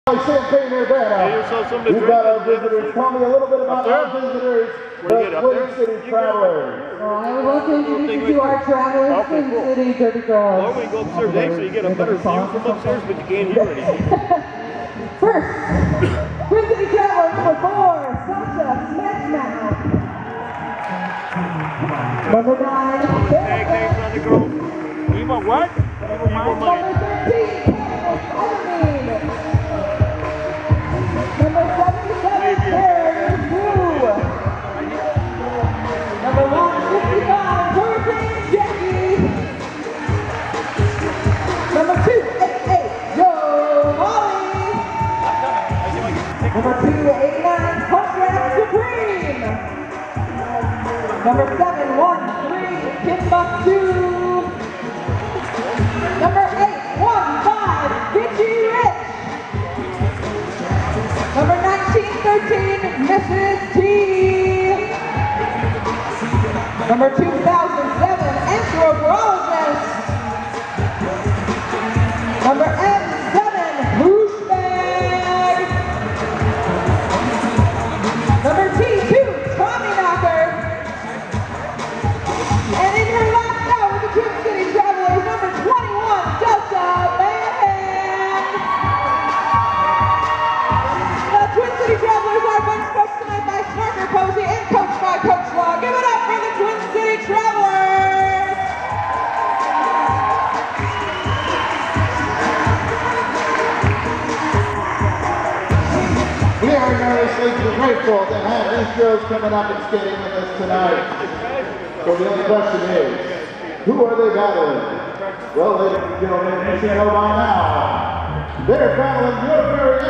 Champaign, Urbana. We've got our visitors. Tell me a little bit about our visitors, the Twin City Travelers. Well, I would love to introduce you to our Travelers, Twin City Derby Girls. Well, we can go upstairs, Dave, so you get a better view from upstairs, but you can't hear anything. First, Twin City Traveler number 4, Sasha Smackmouth. Number 9, Tag names on the girls. Eva what? Eva Mine. Number 13, Halloween. Number 77, Terry Blue. Number 155, Hurricane Jackie. Number 288, Joe Molly. Number 289, Contract Supreme. Number 713, Timbuktu. Number 815, Gitchy Rich. Number 1913, Mrs. T. Number 2007, Anthropologist. Number M7, Douchebag. Number T2, Tommy Knocker. And in your last out with the Twin City Travelers, number 21, Delta Man. The Twin City Travelers are bench coached tonight by Snarker Posey and coached by Coach Law. Give it up for the Twin City Travelers. We are enormously grateful to have these girls coming up and skating with us tonight. So the only question is, who are they battling? Well, ladies and gentlemen, you should know by now. They're battling your very